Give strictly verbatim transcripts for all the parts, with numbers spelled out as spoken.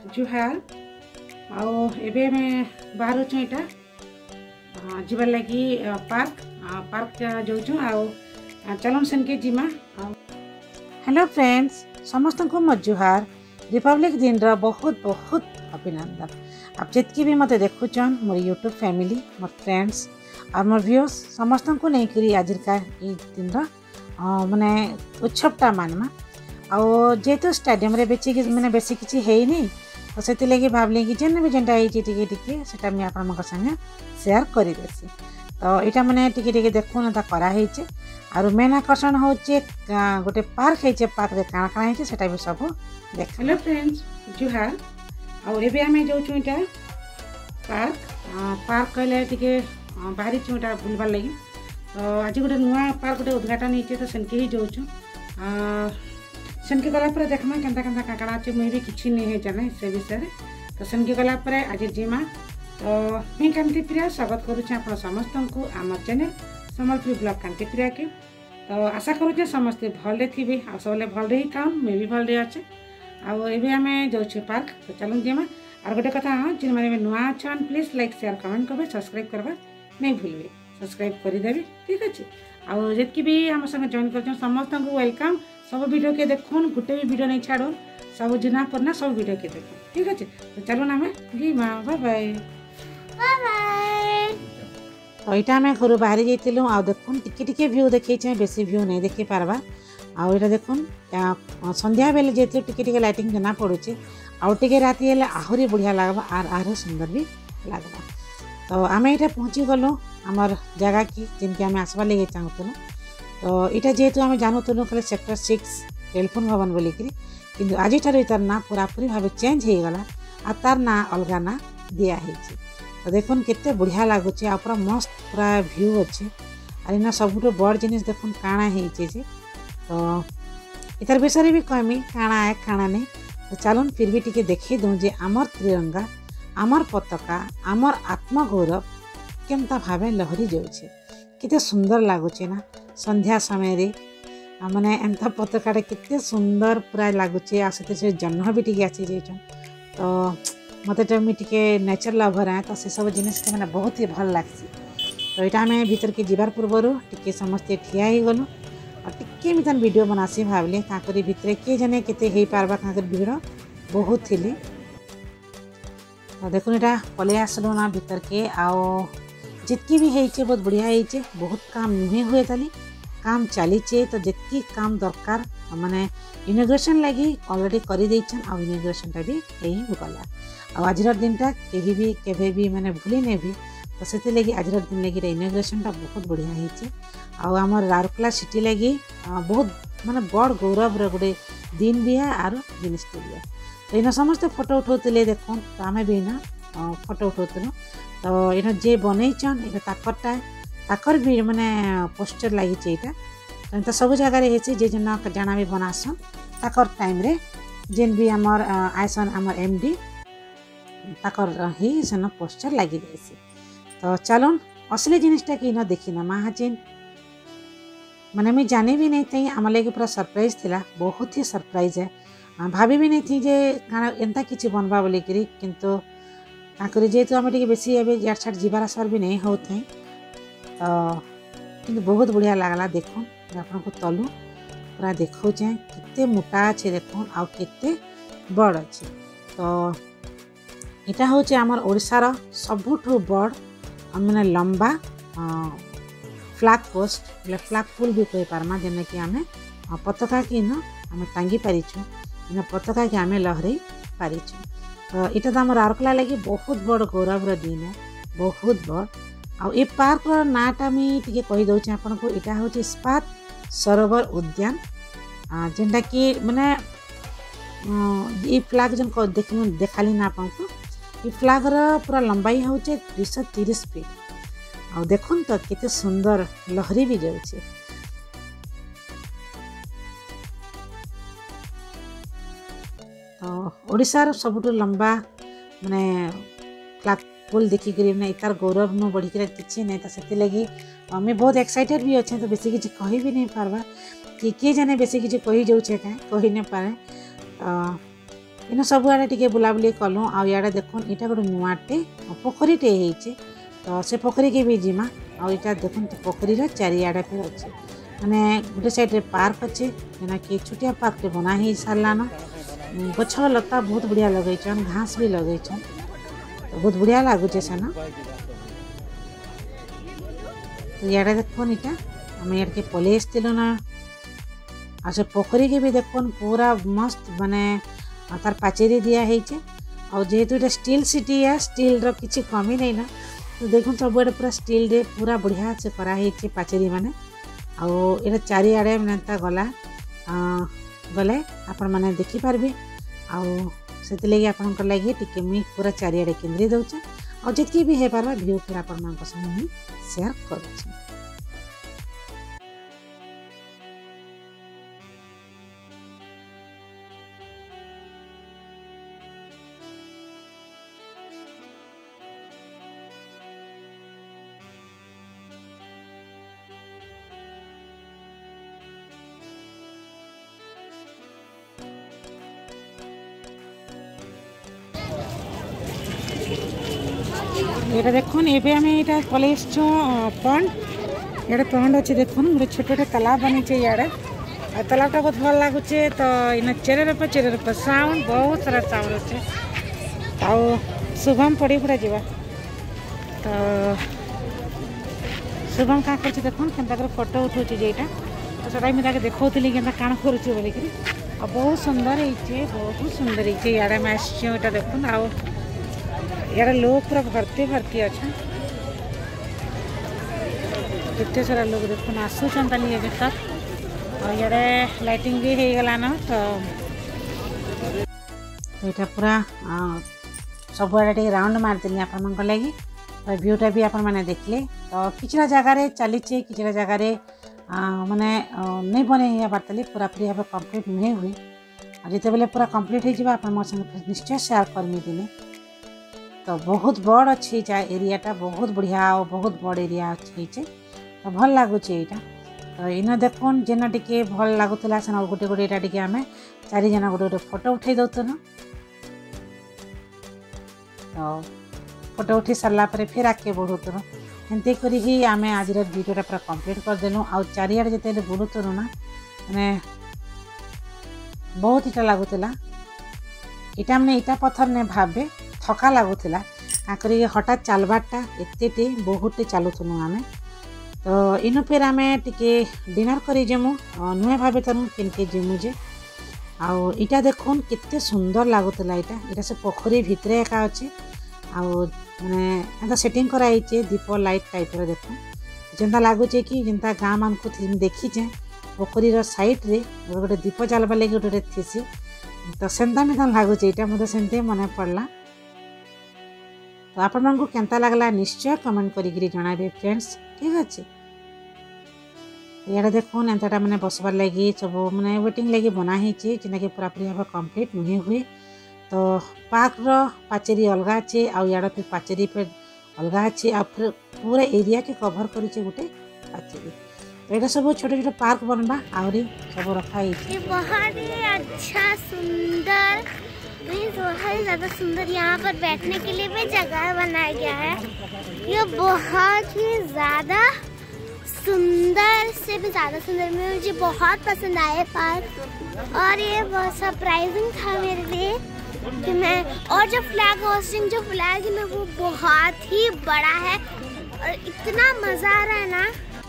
जुहार आओ एबे मैं बाहर छु एटा जीवार लगी पार्क पार्क जाऊँ आओ चलन सेन के जीमा। हेलो फ्रेंड्स समस्त को मो जुहार रिपब्लिक दिन रा बहुत बहुत अभिनंदन। आप जितकी भी मत देखुचन more YouTube family more friends और मोर व्यूअर्स समस्त को नहीं करी आज का दिन रा माने उत्सवटा मानमा आओ जेहेतु स्टेडियम रे बेची मैंने बेसी किसी है नहीं तो से लगे भावली कि जेन भी जेनटा टिके टिके सेटा मैं आपन संगे शेयर कर देसी। तो यहाँ मैंने टिके टिके देखुन कराई आर मेन आकर्षण हूँ गोटे पार्क है पार्क रे काଣା काଣା है सेटा भी सब देख। हेलो फ्रेंड्स जुहार आउ एबे आमे जाउछु इटा पार्क पार्क कहले टिके बाहरी छु इटा बुलबार लगी। तो आज गोटे नुआ पार्क गोटे उद्घाटन होइछे तो सेनके ही जाउछु सेनके गला पर देखमा केनता केनता काकड़ा अच्छे मुई भी किछि नहीं है जाने से विषय रे। तो सेनके गला पर आज जीमा। तो मैं कांतिप्रिया स्वागत करुछे आप समस्त को आम चैनल संबलपुरी ब्लॉग कांतिप्रिया के। तो आशा करुछे समस्ते भले थिबे आ सबले भल रही था मैं भी भल रही अच्छे आउ एबे आमे जाउछे पार्क। तो चलूँ जीमा और गोटे कथा हाँ जिन मैंने नुआ अच्छन प्लीज लाइक शेयर कमेंट करबे सब्सक्राइब करबा नहीं भूलबे सब्सक्राइब करदेवी ठीक अच्छे। आउ जितकी भी आम संगे जॉइन कर समस्त को वेलकम। सब वीडियो के देखुन गोटे भी वीडियो नहीं छाड़ो सब जिना करना सब वीडियो के देखो ठीक अच्छे। तो चलो ना जी माँ बाय बाय बाय। तो यहाँ आम घर बाहरी जाइलु आ देखुन टिके टिके व्यू देखी बेसी व्यू नहीं देखी पार्बा आउ यहाँ देखुन संध्या बेले जाइए टिके टिके लाइटिंग जना पड़ुचे आउ टिके राति हेले आहरी बढ़िया लगवा आर आर सुंदर भी लगवा। तो आम यहाँ पहुँची गलु आमर जगह की जिनके आम आसबार लगे चाहूँ। तो यहाँ जेहेतु आम जानूलु खाली सेक्टर सिक्स टेलीफोन भवन बोलिकी कि आज तार ना पूरापूरी भाव चेंज हो गला आ तार ना अलग ना दिखाई। तो देखुन केते बढ़िया लगुच आ पूरा मस्त पूरा व्यू अच्छे आर इना सबुठ बड़ जिन देखुन काଣା है। तो इतार विषय भी कहमी काଣା है काଣା नहीं। तो चलन फिर भी टिके देखी दूँ जे आमर त्रिरंगा आमर पताका आमर आत्मगौरव केमता भावे लहरी जाऊे केते सुंदर लगुच ना संध्या समय रे माने एमता पताकाटा केते सुंदर पूरा लगुचे आ से जन्म भी टिके आसी जाइछन। तो मते तो मैं टिके नेचर लवर है तो से सब जिनिस मैंने बहुत ही भल लगसी। तो यहाँ आम भीतर के जीवार पूर्वर टिके समस्ते ठिया ही गलु और टिके मितन वीडियो बनासी भावली काकरी भितर किए जाने केते हे पारबा काकर भीड़ बहुत थिली। तो देखुन यहाँ पलि आसलु ना भीतर के आओ जितकी भी है बहुत बढ़िया है बहुत काम नुहे हुए ताली काम चलीचे। तो जितकी काम दरकार माने इनोग्रेशन लगी ऑलरेडी कर देछन आ इनोग्रेशनटा भी यही गला आ आज दिनटा कहीं भी केवे भी माने भूली नहीं भी। तो से लगी आज दिन लगी इनोग्रेशनटा बहुत बढ़िया है आम राउरकेला सिटी लगी बहुत माने बड़ गौरव गोटे दिन भी है आर जिनिसटे भी है। तो इन समस्ते फोटो उठाते देखुन तो आम भी इना फोटो उठाऊँ। तो यहाँ जे बनईचन ये ताकरटा ताकर भी माने पोस्टर लगी यहाँ तो सब जगह जे जन जाना भी बनासन ताकर टाइम रे जेन भी आमर आयसन आमर एमडी ताकर ही सेन पोस्टर लगी जाइए। तो चलन असली जिनिसटा कि न देखी ना माँ जेन माने मैं जाने भी नहीं थी आम लगे पूरा सरप्राइज थिला बहुत ही सरप्राइज है भाभी भी नहीं थी जे काना एंता किसी बनवा बोलिकी किंतु ताकरी जेहेतु आम टे बेसी यार छाड़ जीवार आसबार भी नहीं होते तो किंतु बहुत बढ़िया लगला। देखुन आपन को तलु पूरा देखौचे केते मोटा अच्छे देखुन आउ केते बड़ अच्छे। तो यहाँ हूँ आमर ओडिशार सबुठु बड़ माने लंबा फ्लैग पोस्ट बोले फ्लैग पुल भी कही पार्मा जेन कि आम पताका कि न आम टांगी पारिछु इन पताका कि आम लहराई पारिछु। तो यहाँ तो आम राउरकेला लगी बहुत बड़ गौरवर दिन है बहुत बड़ आ ये पार्क नाटा मुझे टे कहीदे आपन को यहाँ हूँ इस्पात सरोवर उद्यान जेनटा कि माने ये फ्लैग जन देख देखाली ना आपन को ये फ्लैग पूरा लंबाई हूँ दुईश तीस फीट आ देखुन तो केते सुंदर लहरी भी जाऊे। तो ओडिशार सबुठ लंबा माने फ्लैग पुल देखिक तार गौरव न बढ़िक किसी नहीं। तो से लगी मैं बहुत एक्साइटेड भी अच्छे तो बेसी किसी कही भी नहीं पार्बा कि किए जाने बेसी किसी कही जाऊे कहीं कही नहीं पारे। इन सब आड़े टिके बुलाबुली कलु आ इे देखुन यहाँ गोटे नुआटे पोखरीटे होइछे तो से पोखरी के भी जीमा आ इटा देखुन पोखरी चारिआडे फिर अच्छे माने गोटे साइड रे पार्क अच्छे जेना कि छोटिया पार्क रे बना ही सारलान गछ लता बहुत बढ़िया लगेछन घास भी लगेछन तो बहुत बढ़िया लगुचे सेना। तो इे देखुन इटा आम इे के पलि आसलु ना आ से पोखरी के भी देखुन पूरा मस्त माने तार पाचेरी दिया है और जेहेतु ये स्टील सिटी है स्टील रो किसी कमी नहीं ना तो देखुन सब पूरा स्टील रे पूरा बढ़िया से कराई पाचेरी माने आउ ये चारिआडे माने गला गले आपण मैंने देखिपारे आउ से लगे आपण लगे टिके मुई पूरा चारिआडे केन्द्री दौचे और जितकी भी हो पार्बा व्यू फिर आपण संगे शेयर करुच्छे। ये देखुन ये आम यहाँ पलि पंड ये पंड अच्छे देखुन गोटे छोटे छोटे तालाब बनी इे तालाबटा बहुत भल लगुचे तो इन चेरे पर चेरे पर साउंड बहुत सारा साउंड अच्छे आउ शुभम पड़ी पुरा जा तो शुभम क्या कर देखुन के फोटो उठाऊँ जेटा तो सदा मुझे देखी के काण कर बोलिकी बहुत सुंदर है बहुत सुंदर है इे मैं आसा देखुन आउ यार लोग पूरा भर्ती भर्ती अच्छा कितने सारा लोग देखुन आसुचन ताली भीतर और यार लाइटिंग भी हो गला ना तो यहाँ पूरा सब आड़े राउंड मारदेली आपण लगी व्यूटा भी आपण मैंने देखले तो किसी जगार चली किसी जगार माने नहीं बने पार्तली पूरा पूरी भाव कम्प्लीट नुहे हुए और जिते बेले पूरा कम्प्लीट हो मो संगे निश्चय शेयर करमी दिने तो बहुत बड़ अच्छे एरियाटा बहुत बढ़िया और बहुत बड़ एरिया अच्छे तो भल लगुच यहाँ तो इन देखुन जेना टिके भल लगुला से गोटे गोटे यहाँ टिके आम चार जना गोटे गोटे फोटो उठे दौन तो फोटो उठी सारा फिर आगे बढ़ुन एमती करें आज वीडियोटा पूरा कंप्लीट करदेलु आ चारिआडे जिते बुलुतलु ना मैंने बहुत इटा लगुला इटा मैंने इटा पत्थर ने भावे थका लगुला काकरी हठात चलबारटा एते बहुत चलुलु आम तो इन फिर आम टिके डिनर करी जेमु नुहे भावे तनु किनके जेमु जे आउ इटा देखुन केते सुंदर लगुला इटा इटा से पोखरी भितरे एका अच्छे आउ माने सेटिंग कराई दीप लाइट टाइप रो देखुन जेनता लगुचे कि जेनता गाँ मान को देखीचे पोखरीर साइड रे गोटे दीप जलवा लगे गोटे थीसी तो सेंता में लगुचे यहाँ मतलब सेमती मन पड़ला तो आपण मानकु केंता लगला निश्चय कमेंट करी जणाबे फ्रेंड्स ठीक अच्छे। यहाँ देखुन एंता मैंने बसबार लगी सब मैंने वेटिंग लगी बनाही जेना कि पूरा पूरी भाव कम्प्लीट नुहे हुए तो पार्क रो पाचेरी अलग अच्छे आउ यार फिर पाचेरी फिर अलग अच्छे आ फिर पूरा एरिया के कभर करे गोटे पाचेरी तो यहाँ सब छोटे छोटे पार्क बनवा आहरी सब रखाई बहुत ही अच्छा सुंदर बहुत ही ज़्यादा सुंदर यहाँ पर बैठने के लिए भी जगह बनाया गया है। ये बहुत ही ज़्यादा सुंदर से भी ज़्यादा सुंदर मुझे बहुत पसंद आए पार्क और ये बहुत सरप्राइजिंग था मेरे लिए कि मैं और जो फ्लैग होस्टिंग जो फ्लैग है ना वो बहुत ही बड़ा है और इतना मज़ा आ रहा है ना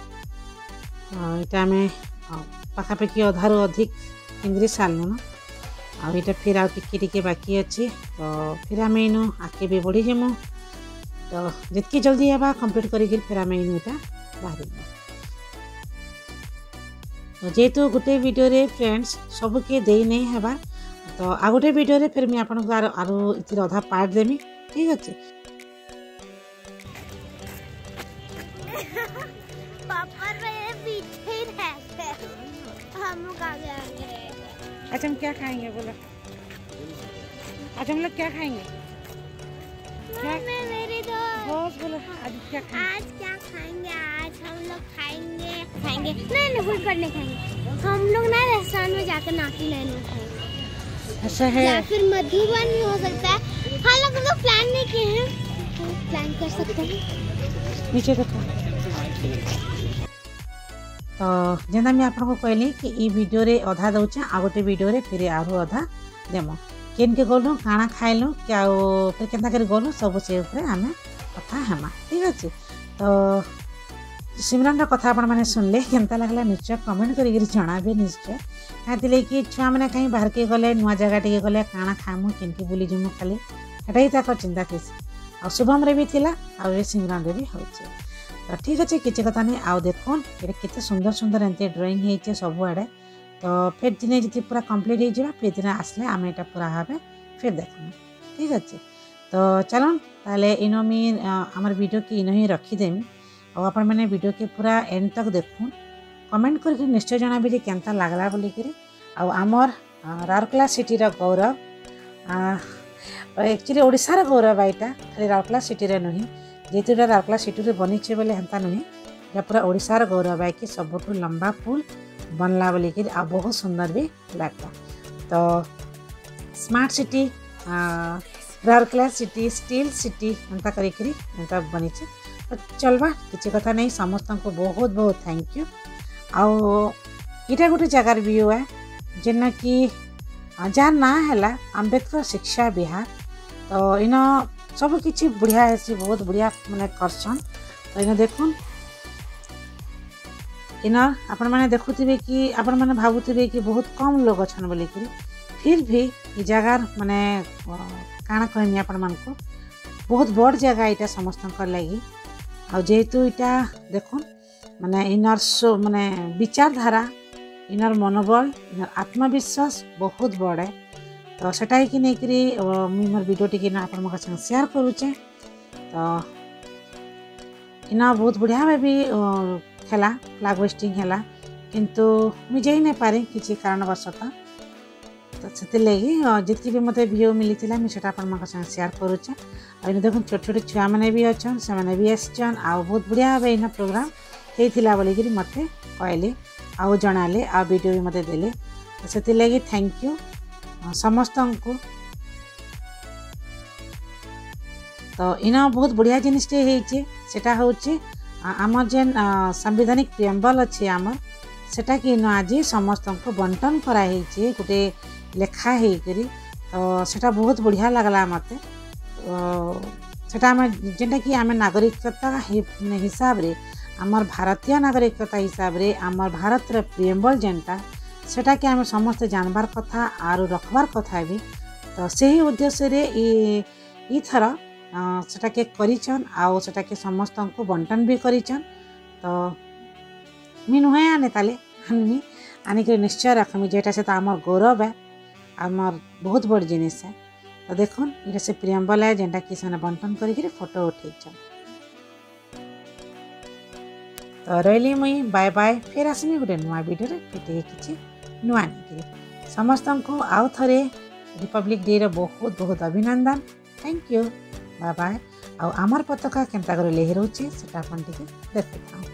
यहाँ में पाखापाखि अधारू अधिक केन्द्री सारू ना और यहाँ फिर आउ टिके टिके बाकी अच्छे तो फिर आम इनु आगे भी बढ़ी जेमु तो जितकी जल्दी है कंप्लीट करी फिर आम इनु यहाँ बाहर तो जेहेतु गोटे वीडियो रे फ्रेंड्स सबके दे नहीं है तो आ गोटे वीडियो रे फिर मैं आपको आरो इतिर अधा पार्ट देमी ठीक अच्छे। अच्छा हम क्या खाएंगे बोलो आज हम लोग क्या खाएंगे क्या मेरी दोस्त बोलो आज क्या खाएंगे आज क्या खाएंगे आज हम लोग खाएंगे खाएंगे नहीं नहीं फुल पर नहीं खाएंगे हम लोग ना रेस्टोरेंट में जाकर नाटी लाइन में खाएंगे ऐसा है या फिर मधुबन भी हो सकता है। हालांकि हम लोग प्लान नहीं किए हैं, तो प्लान कर सकते हैं। नीचे देखो। तो जेना मैं आपको कहली कि ई वीडियो रे अधा दउचे आ गोटे वीडियो रे फिर आरो अधा देमो केन के गलु काना खाइलु क्या फिर केनता कर गलु सब से ऊपर हमें कथा हेमा ठीक अछि। तो सिमरन रा कथा आपण माने सुनले केनता लागला निश्चय कमेंट करी गिर जणाबे निश्चय खातिले कि छुआ माने कहीं बाहर के गले नुआ जगह टिके गले काना खामु केन के बुली जुमु खाली एटा ही ताको चिंता थिस आ शुभम रे भी थिला आ रे सिमरन रे भी होचे। तो ठीक अच्छे किसी कथा नहीं आउ देखो ये केते सुंदर सुंदर एंते ड्राइंग है सब आड़े। तो फिर दिन जी पूरा कंप्लीट हो जाए फिर दिन आसले आम यहाँ पूरा भावे फिर देखो ठीक अच्छे। तो चलो ताले इनो मी आमर वीडियो की इनो ही रखीदेमी और आपण मैंने वीडियो के पूरा एंड तक देखून कमेंट करके निश्चय जनाबे जे केनता लागला बोलिकी आउ आमर राउरकेला सिटी रा गौरव एक्चुअली ओडिशा रा गौरव एटा खाली राउरकेला सिटी रे नुही जेहेतु राउरकेला सिटी रे बनीचे बोले हेन्ता नुहे या पूरा ओडिशार गौरव है कि सबुठू लंबा पुल बनला बोलिकी आ बहुत सुंदर भी लगता। तो smart city Rourkela city steel city एंता करी एंता बनीचे। तो चलवा किसी कथा नहीं समस्त को बहुत बहुत थैंक यू। आउ इटा गोटे जगार व्यू है जेना कि जार ना है अम्बेडकर शिक्षा विहार। तो इन सब किसी बढ़िया है बहुत बढ़िया माने करसन। तो इन देखुन इन आपण मैंने देखुवे कि आपण मैंने भावुवे कि बहुत कम लोग अच्छन बोलिकी फिर भी ये जगार माने काଣା कहनी आपण मान को बहुत बड़ जगह यहाँ समस्त लगी आ जेहेतु यहाँ देखुन माने इनर सो माने विचारधारा इनर मनोबल इनर आत्मविश्वास बहुत बड़ है। तो सेटा ही कि नहीं करी मुझे मोर वीडियो टी आप संग शेयर करुचे। तो इना बहुत बढ़िया में भी खेला फ्लैग होस्टिंग है किंतु मुझे जाई नहीं पारे किसी कारणवशतः। तो से लगी जितकी भी मत व्यू मिली मुझे आप संग शेयर करुचे। और देखो छोट छोट छुआ मैंने भी अच्छन से मैंने भी आसन आ बहुत बढ़िया भाव इन प्रोग्राम होता बोलिकी मत कहले आउ जनाले आ वीडियो भी मत देले। तो से लगी थैंक यू समस्त को। तो इना बहुत बढ़िया जिनटे होटा हूँ आमर जेन संवैधानिक प्रियम्बल अच्छे आमर सेटा कि इन आज समस्त को बंटन कराई गोटे लेखा होकर। तो सेटा बहुत बढ़िया लगला मत सेटा जेनटा कि आम नागरिकता हिसाब रे आमर भारतीय नागरिकता हिसाब रे आमर भारत रे प्रियम्बल जेनटा सेटा कि आम समस्त जानबार कथा आरु रखबार कथा भी। तो सही उद्देश्य रे ई थर सेटा के करिछन आउ सेटा के समस्त को बंटन भी करिछन। तो मी नुहे आने ताले आनमी आनिक निश्चय रखमी जेटा से तो आमर गौरव है आमर बहुत बड़ जिनिस है। तो देखुन ये से प्रियम्बल है जेनटा कि से बंटन करी फोटो उठेछन। तो रही मुई बाय बाय फिर आसमी गोटे नुआ वीडियो रे फिर किसी नुआ नहीं समस्त को आउ थे रिपब्लिक डे रे बहुत बहुत अभिनंदन थैंक यू बाय बाय। आउ आमर पताका केनता करे लहराउचे सेटा अपन टिके देखता।